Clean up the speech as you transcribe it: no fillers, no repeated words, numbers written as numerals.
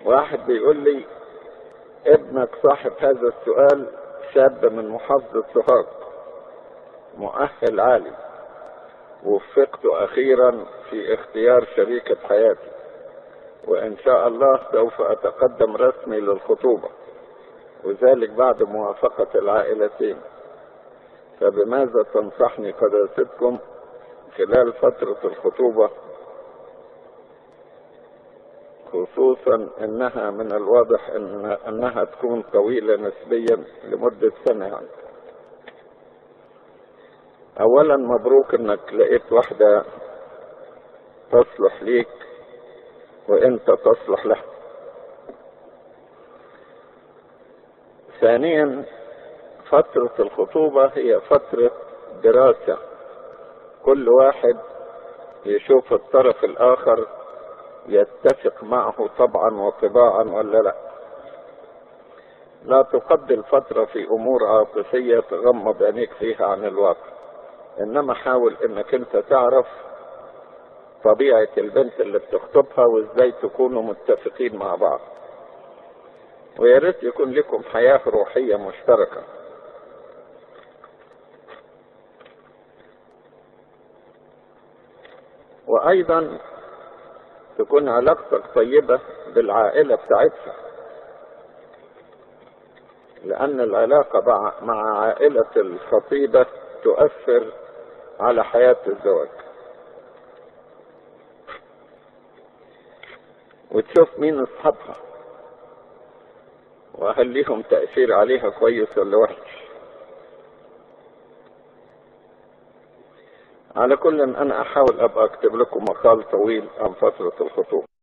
واحد بيقول لي ابنك صاحب هذا السؤال شاب من محافظة سوهاج، مؤهل عالي، وفقت أخيرا في اختيار شريكة حياتي، وإن شاء الله سوف أتقدم رسمي للخطوبة، وذلك بعد موافقة العائلتين. فبماذا تنصحني قداستكم خلال فترة الخطوبة، خصوصا انها من الواضح انها تكون طويلة نسبيا لمدة سنة يعني. اولا مبروك انك لقيت واحدة تصلح ليك وانت تصلح لها. ثانيا فترة الخطوبة هي فترة دراسة، كل واحد يشوف الطرف الاخر يتفق معه طبعا وطباعا ولا لا. لا تقضي الفترة في امور عاطفية تغمض عينيك فيها عن الواقع، انما حاول انك انت تعرف طبيعة البنت اللي بتخطبها وازاي تكونوا متفقين مع بعض، ويا ريت يكون لكم حياة روحية مشتركة. وايضا تكون علاقتك طيبة بالعائلة بتاعتها، لان العلاقة مع عائلة الخطيبة تؤثر على حياة الزواج، وتشوف مين اصحابها وهل ليهم تأثير عليها كويس ولا وحش. على كل انا احاول ابقى اكتب لكم مقال طويل عن فترة الخطوبة.